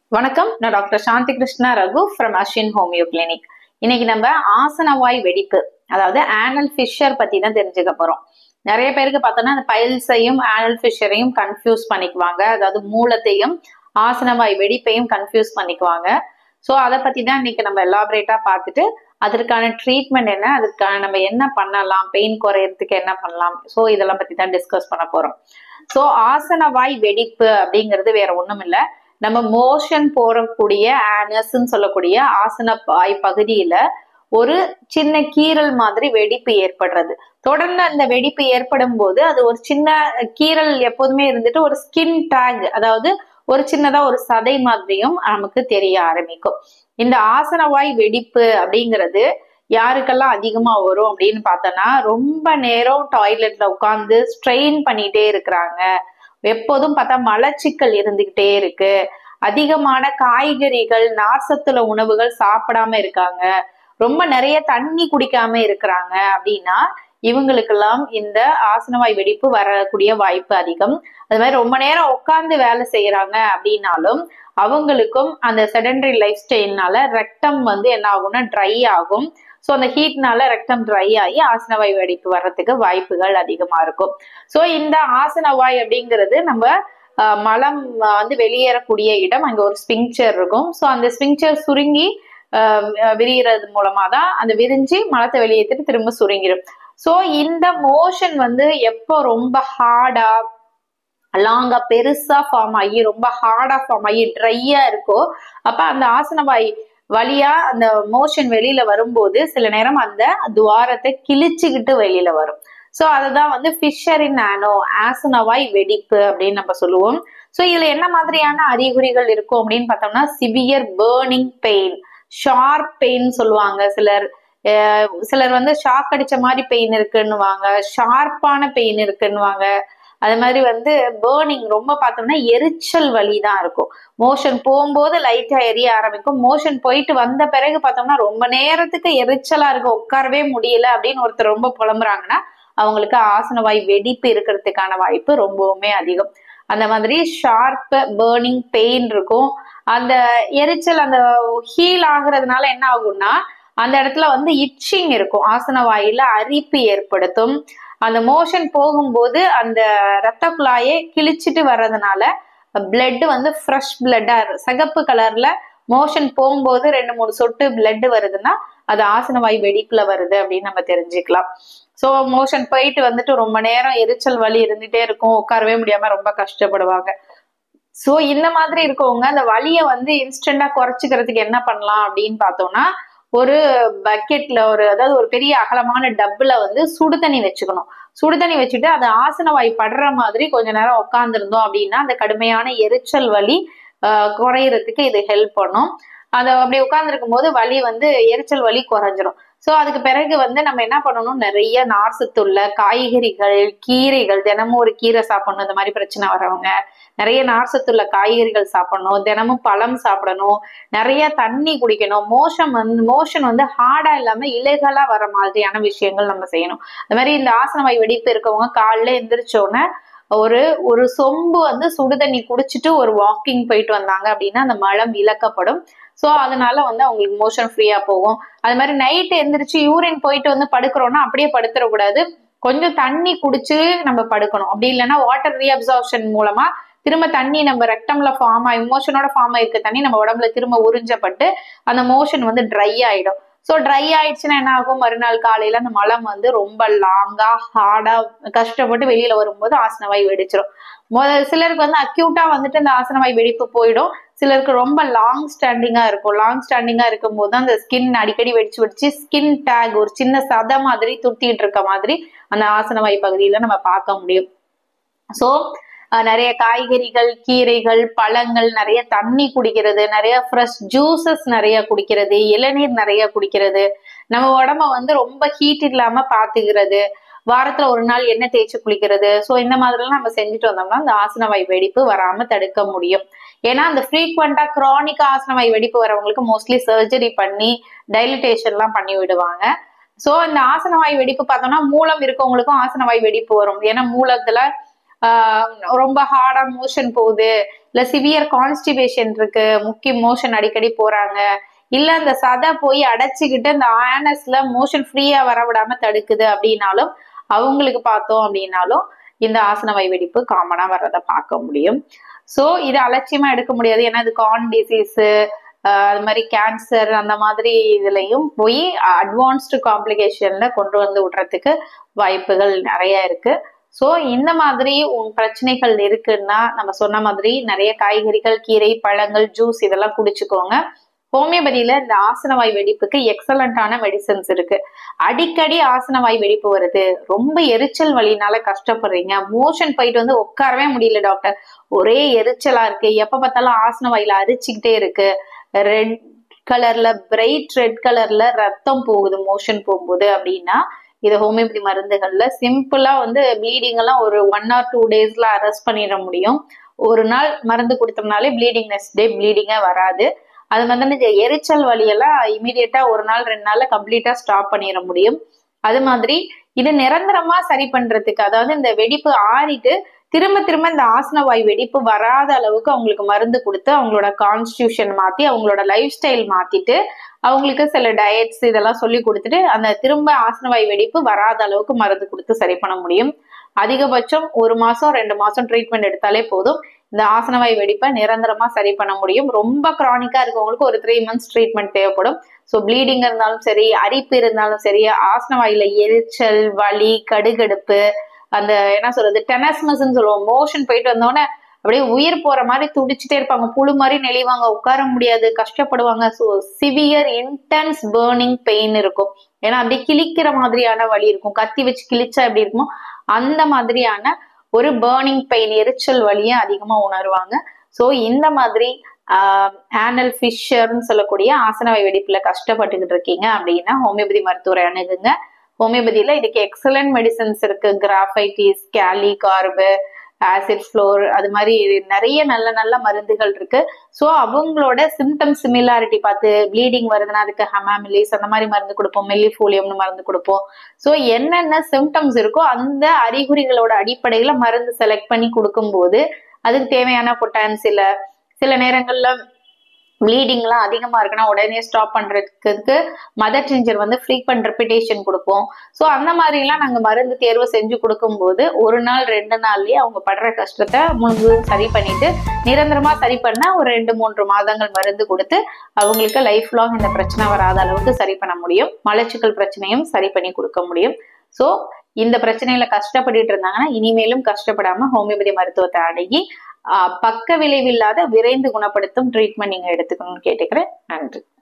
வணக்கம், நான் doctor Shanthi Krishna Raghu from Ashwin homeo clinic. இன்னைக்கு நம்ம ஆசனவாய் வெடிப்பு, அதாவது ஆனல் ஃபிஷர் பத்தி தான் தெரிஞ்சுக்க போறோம். நிறைய பேருக்கு பார்த்தோம்னா அந்த பைல்ஸையும் ஆனல் ஃபிஷரையும் கன்ஃபியூஸ் பண்ணிக்குவாங்க. அதாவது மூலத்தையும் ஆசனவாய் வெடிப்பையும் கன்ஃபியூஸ் பண்ணிக்குவாங்க. ஸோ அதை பத்தி தான் இன்னைக்கு நம்ம எலாபரேட்டா பார்த்துட்டு அதற்கான ட்ரீட்மெண்ட் என்ன, அதுக்கான நம்ம என்ன பண்ணலாம், பெயின் குறையறதுக்கு என்ன பண்ணலாம், ஸோ இதெல்லாம் பத்தி தான் டிஸ்கஸ் பண்ண போறோம். ஸோ ஆசனவாய் வெடிப்பு அப்படிங்கிறது வேற ஒண்ணும் இல்லை, நம்ம மோஷன் போறக்கூடிய ஆனஸ்ன்னு சொல்லக்கூடிய ஆசன வாய் பகுதியில ஒரு சின்ன கீறல் மாதிரி வெடிப்பு ஏற்படுறது. தொடர்ந்து அந்த வெடிப்பு ஏற்படும் போது அது ஒரு சின்ன கீறல் எப்போதுமே இருந்துட்டு ஒரு ஸ்கின் டேக், அதாவது ஒரு சின்னதா ஒரு சதை மாதிரியும் நமக்கு தெரிய ஆரம்பிக்கும். இந்த ஆசனவாய் வெடிப்பு அப்படிங்கிறது யாருக்கெல்லாம் அதிகமா வரும் அப்படின்னு பார்த்தோம்னா, ரொம்ப நேரம் டாய்லெட்ல உட்கார்ந்து ஸ்ட்ரெயின் பண்ணிட்டே இருக்கிறாங்க, எப்போதும் பார்த்தா மலச்சிக்கல் இருந்துகிட்டே இருக்கு, அதிகமான காய்கறிகள் நார்சத்துள்ள உணவுகள் சாப்பிடாம இருக்காங்க, ரொம்ப நிறைய தண்ணி குடிக்காம இருக்கிறாங்க அப்படின்னா இவங்களுக்கெல்லாம் இந்த ஆசனவாய் வெடிப்பு வரக்கூடிய வாய்ப்பு அதிகம். அது மாதிரி ரொம்ப நேரம் உட்கார்ந்து வேலை செய்யறாங்க அப்படின்னாலும் அவங்களுக்கும் அந்த செடென்டரி லைஃப் ஸ்டைல்னால ரெக்டம் என்ன ஆகும்னா ட்ரை ஆகும். ஸோ அந்த ஹீட்னால ரெக்டம் ட்ரை ஆகி ஆசனவாய் வெடிப்பு வர்றதுக்கு வாய்ப்புகள் அதிகமா இருக்கும். ஸோ இந்த ஆசனவாய் அப்படிங்கிறது நம்ம மலம் வெளியேறக்கூடிய இடம். அங்க ஒரு ஸ்பிங்க்சர் இருக்கும். ஸோ அந்த ஸ்பிங்க்சர் சுருங்கி விரிகிறது மூலமா தான் அந்த விரிஞ்சு மலத்தை வெளியேற்றிட்டு திரும்ப சுருங்கிடும். ஸோ இந்த மோஷன் எப்போ ரொம்ப ஹார்டா லாங்கா பெருசா ஃபார்ம் ஆகி ரொம்ப ஹார்டா ஃபார்ம் ஆகி ட்ரையா இருக்கோ அப்ப அந்த ஆசனவாய் வழியா அந்த மோஷன் வெளியில வரும்போது சில நேரம் அந்த துவாரத்தை கிழிச்சுக்கிட்டு வெளியில வரும். ஸோ அதுதான் ஃபிஷர் இன் ஆனோ, ஆசனவாய் வெடிப்பு அப்படின்னு நம்ம சொல்லுவோம். ஸோ இதுல என்ன மாதிரியான அறிகுறிகள் இருக்கும் அப்படின்னு பார்த்தோம்னா, severe burning pain, sharp pain சொல்லுவாங்க சிலர். சிலர் ஷாக் அடிச்ச மாதிரி பெயின் இருக்குன்னுவாங்க, ஷார்ப்பான பெயின் இருக்குன்னுவாங்க. அது மாதிரி பேர்னிங், ரொம்ப பார்த்தோம்னா எரிச்சல் வலி தான் இருக்கும். மோஷன் போகும்போது லைட்டா எரிய ஆரம்பிக்கும், மோஷன் போயிட்டு வந்த பிறகு பார்த்தோம்னா ரொம்ப நேரத்துக்கு எரிச்சலா இருக்கு, உட்காரவே முடியல அப்படின்னு ஒருத்தர் ரொம்ப புலம்புறாங்கன்னா அவங்களுக்கு ஆசனவாய் வெடிப்பு இருக்கிறதுக்கான வாய்ப்பு ரொம்பவுமே அதிகம். அந்த மாதிரி ஷார்ப் பேர்னிங் பெயின் இருக்கும். அந்த எரிச்சல் அந்த ஹீல் ஆகுறதுனால என்ன ஆகும்னா அந்த இடத்துல இச்சிங் இருக்கும், ஆசனவாயில அரிப்பு ஏற்படுத்தும். அந்த மோஷன் போகும்போது அந்த இரத்த குழாயை கிழிச்சிட்டு வர்றதுனால பிளட் ஃப்ரெஷ் பிளட்டா சிகப்பு கலர்ல மோஷன் போகும்போது 2-3 சொட்டு பிளட் வருதுன்னா அது ஆசனவாய் வெடிப்புல வருது அப்படின்னு நம்ம தெரிஞ்சுக்கலாம். ஸோ மோஷன் போயிட்டு ரொம்ப நேரம் எரிச்சல் வலி இருந்துட்டே இருக்கும், உட்காரவே முடியாம ரொம்ப கஷ்டப்படுவாங்க. ஸோ இந்த மாதிரி இருக்கவங்க அந்த வலியை இன்ஸ்டன்டா குறைச்சிக்கிறதுக்கு என்ன பண்ணலாம் அப்படின்னு பார்த்தோம்னா, ஒரு பக்கெட்ல அதாவது ஒரு பெரிய அகலமான டப்புல சுடு தண்ணி வச்சுக்கணும். சுடு தண்ணி வச்சுட்டு அது ஆசனவாய் படுற மாதிரி கொஞ்ச நேரம் உட்கார்ந்துருந்தோம் அப்படின்னா அந்த கடுமையான எரிச்சல் வலி குறையறதுக்கு இது ஹெல்ப் பண்ணும். அதை அப்படி உட்கார்ந்துருக்கும் போது வலி எரிச்சல் வலி குறைஞ்சிரும். ஸோ அதுக்கு பிறகு நம்ம என்ன பண்ணணும், நிறைய நார்சத்துள்ள காய்கறிகள், கீரைகள், தினமும் ஒரு கீரை சாப்பிடணும். இந்த மாதிரி பிரச்சனை வரவங்க நிறைய நார்சத்துள்ள காய்கறிகள் சாப்பிடணும், தினமும் பழம் சாப்பிடணும், நிறைய தண்ணி குடிக்கணும். மோஷன் ஹார்டா இல்லாம இலைகளா வர மாதிரியான விஷயங்கள் நம்ம செய்யணும். அது மாதிரி இந்த ஆசனவாய் வெடிப்பு இருக்கவங்க காலைல எந்திரிச்சோன்னே ஒரு சொம்பு சுடு தண்ணி குடிச்சிட்டு ஒரு வாக்கிங் போயிட்டு வந்தாங்க அப்படின்னா அந்த மலம் இழக்கப்படும். ஸோ அதனால அவங்களுக்கு மோஷன் ஃப்ரீயா போகும். அது மாதிரி நைட்டு எந்திரிச்சு யூரின் போயிட்டு படுக்கிறோம்னா அப்படியே படுத்துடக்கூடாது, கொஞ்சம் தண்ணி குடிச்சு நம்ம படுக்கணும். அப்படி இல்லைன்னா வாட்டர் ரீஅப்சார்ப்ஷன் மூலமா திரும்ப தண்ணி நம்ம ரெக்டம்ல ஃபார்ம் ஆகி மோஷனோட ஃபார்ம் ஆயிருக்க தண்ணி நம்ம உடம்புல திரும்ப உறிஞ்சப்பட்டு அந்த மோஷன் ட்ரை ஆயிடும். ஸோ ட்ரை ஆயிடுச்சுன்னா என்ன ஆகும், மறுநாள் காலையில அந்த மலம் ரொம்ப லாங்கா ஹார்டா கஷ்டப்பட்டு வெளியில வரும்போது ஆசனவாய் வெடிச்சிடும். சிலருக்கு அக்யூட்டா இந்த ஆசனவாய் வெடிப்பு போயிடும். சிலருக்கு ரொம்ப லாங் ஸ்டாண்டிங்கா இருக்கும். லாங் ஸ்டாண்டிங்கா இருக்கும் போது அந்த ஸ்கின் அடிக்கடி வெடிச்சு ஸ்கின் டேக், ஒரு சின்ன சதை மாதிரி துத்திட்டு இருக்க மாதிரி அந்த ஆசனவாய் பகுதியில நம்ம பார்க்க முடியும். ஸோ நிறைய காய்கறிகள், கீரைகள், பழங்கள், நிறைய தண்ணி குடிக்கிறது, நிறைய ஃப்ரெஷ் ஜூசஸ் நிறைய குடிக்கிறது, இளநீர் நிறைய குடிக்கிறது, நம்ம உடம்ப ரொம்ப ஹீட் இல்லாம பாத்துக்கிறது, வாரத்துல ஒரு நாள் எண்ணெய் தேய்ச்சி குளிக்கிறது. ஸோ இந்த மாதிரிலாம் நம்ம செஞ்சுட்டு வந்தோம்னா அந்த ஆசனவாய் வெடிப்பு வராம தடுக்க முடியும். ஏன்னா அந்த ஃப்ரீக்வெண்டா கிரானிக் ஆசனவாய் வெடிப்பு வரவங்களுக்கு மோஸ்ட்லி சர்ஜரி பண்ணி டைலிட்டேஷன் எல்லாம் பண்ணி விடுவாங்க. ஸோ இந்த ஆசனவாய் வெடிப்பு பார்த்தோம்னா மூலம் இருக்கவங்களுக்கும் ஆசனவாய் வெடிப்பு வரும். ஏன்னா மூலத்துல ரொம்ப ஹார்டா மோஷன் போகுது, இல்ல சிவியர் கான்ஸ்டிபேஷன் இருக்கு, முக்கிய மோஷன் அடிக்கடி போறாங்க, இல்ல அந்த சதை போய் அடைச்சுக்கிட்டு இந்த ஆனஸ்ல மோஷன் ஃப்ரீயா வர விடாம தடுக்குது அப்படின்னாலும் அவங்களுக்கு பார்த்தோம் அப்படின்னாலும் இந்த ஆசன வாய் வெடிப்பு காமனா வர்றதை பார்க்க முடியும். சோ இதை அலட்சியமா எடுக்க முடியாது. ஏன்னா இது கார்ன் டிசீஸ், அது மாதிரி கேன்சர் அந்த மாதிரி இதுலயும் போய் அட்வான்ஸ்டு காம்ப்ளிகேஷன்ல கொண்டு வந்து விடுறதுக்கு வாய்ப்புகள் நிறைய இருக்கு. சோ இந்த மாதிரி பிரச்சனைகள் இருக்குன்னா நம்ம சொன்ன மாதிரி நிறைய காய்கறிகள், கீரை, பழங்கள், ஜூஸ் இதெல்லாம் குடிச்சுக்கோங்க. ஹோமியோபதியில இந்த ஆசனவாய் வெடிப்புக்கு எக்ஸலண்டான மெடிசன்ஸ் இருக்கு. அடிக்கடி ஆசனவாய் வெடிப்பு வருது, ரொம்ப எரிச்சல் வலினால கஷ்டப்படுறீங்க, மோஷன் போயிட்டு வந்து உட்காரவே முடியல டாக்டர், ஒரே எரிச்சலா இருக்கு, எப்ப பார்த்தாலும் ஆசனவாயில அரிச்சுக்கிட்டே இருக்கு, ரெட் கலர்ல பிரைட் ரெட் கலர்ல ரத்தம் போகுது மோஷன் போகும்போது அப்படின்னா இது ஹோமியோபதி மருந்துகள்ல சிம்பிளா வந்து ப்ளீடிங் எல்லாம் ஒரு 1 or 2 daysல அரெஸ்ட் பண்ணிட முடியும். ஒரு நாள் மருந்து கொடுத்தோம்னாலே ப்ளீடிங் நெக்ஸ்ட் டே ப்ளீடிங்கே வராது. அது வந்து எரிச்சல் வலியெல்லாம் இமீடியட்டா 1 நாள் 2 நாள்ல கம்ப்ளீட்டா ஸ்டாப் பண்ணிட முடியும். அது மாதிரி இது நிரந்தரமா சரி பண்றதுக்கு, அதாவது இந்த வெடிப்பு ஆறிட்டு திரும்ப திரும்ப இந்த ஆசனவாய் வெடிப்பு வராத அளவுக்கு அவங்களுக்கு மருந்து கொடுத்து அவங்களோட கான்ஸ்டியூஷன் மாத்தி அவங்களோட லைஃப் ஸ்டைல் மாத்திட்டு அவங்களுக்கு சில டயட்ஸ் இதெல்லாம் சொல்லி கொடுத்துட்டு அந்த திரும்ப ஆசனவாய் வெடிப்பு வராத அளவுக்கு மருந்து கொடுத்து சரி பண்ண முடியும். அதிகபட்சம் 1 மாசம் 2 மாசம் ட்ரீட்மெண்ட் எடுத்தாலே போதும் இந்த ஆசனவாய் வெடிப்பை நிரந்தரமா சரி பண்ண முடியும். ரொம்ப கிரானிக்கா இருக்கவங்களுக்கு ஒரு 3 months ட்ரீட்மெண்ட் தேவைப்படும். ஸோ ப்ளீடிங் இருந்தாலும் சரி, அரிப்பு இருந்தாலும் சரி, ஆசனவாயில எரிச்சல், வலி, கடுகடுப்பு, அந்த என்ன சொல்றது டெனஸ்மஸ்ன்னு சொல்லுவோம், மோஷன் போயிட்டு வந்தோடனே அப்படியே உயிர் போற மாதிரி துடிச்சுட்டே இருப்பாங்க, புழு மாதிரி நெளிவாங்க, உட்கார முடியாது, கஷ்டப்படுவாங்க. So severe intense burning pain இருக்கும். ஏன்னா அப்படியே கிழிக்கிற மாதிரியான வலி இருக்கும், கத்தி வச்சு கிழிச்சா எப்படி இருக்குமோ அந்த மாதிரியான ஒரு பர்னிங் பெயின், எரிச்சல் வலியை அதிகமா உணர்வாங்க. ஸோ இந்த மாதிரி ஆனல் ஃபிஷர்னு சொல்லக்கூடிய ஆசனவாய் வெடிப்புல கஷ்டப்பட்டுக்கிட்டு இருக்கீங்க அப்படின்னா ஹோமியோபதி மருத்துவரை அணுகுங்க. ஹோமியோபதியில இதுக்கு எக்ஸலன்ட் மெடிசன்ஸ் இருக்கு. கிராஃபைட்டிஸ், கேலி கார்பு, ஆசிட் ஃப்ளோர், அது மாதிரி நிறைய நல்ல நல்ல மருந்துகள் இருக்கு. ஸோ அவங்களோட சிம்டம் சிமிலாரிட்டி பார்த்து ப்ளீடிங் வருதுன்னா அதுக்கு ஹமாமிலிஸ் அந்த மாதிரி மருந்து கொடுப்போம், மெல்லிஃபோலியம்னு மருந்து கொடுப்போம். ஸோ என்னென்ன சிம்டம்ஸ் இருக்கோ அந்த அறிகுறிகளோட அடிப்படையில மருந்து செலக்ட் பண்ணி கொடுக்கும்போது அதுக்கு தேவையான பொட்டான்சில, சில நேரங்கள்ல ப்ளீடிங்லாம் அதிகமா இருக்குன்னா உடனே ஸ்டாப் பண்றதுக்கு மதர் டிஞ்சர் வந்து ஃப்ரீக்வெண்ட் ரெப்பிடேஷன் கொடுப்போம். ஸோ அந்த மாதிரிலாம் நாங்கள் மருந்து தேர்வு செஞ்சு கொடுக்கும்போது 1 நாள் 2 நாள்லயே அவங்க படுற கஷ்டத்தை முழுவதும் சரி பண்ணிட்டு நிரந்தரமா சரி பண்ண ஒரு 2-3 மாதங்கள் மருந்து கொடுத்து அவங்களுக்கு லைஃப் லாங் இந்த பிரச்சனை வராத அளவுக்கு சரி பண்ண முடியும். மலச்சிக்கல் பிரச்சனையும் சரி பண்ணி கொடுக்க முடியும். ஸோ இந்த பிரச்சனையில கஷ்டப்பட்டுட்டு இருந்தாங்கன்னா இனிமேலும் கஷ்டப்படாம ஹோமியோபதி மருத்துவத்தை அணுகி பக்க விளைவில்லாத விரைந்து குணப்படுத்தும் ட்ரீட்மெண்ட் நீங்க எடுத்துக்கணும்னு கேட்டுக்கிறேன். நன்றி.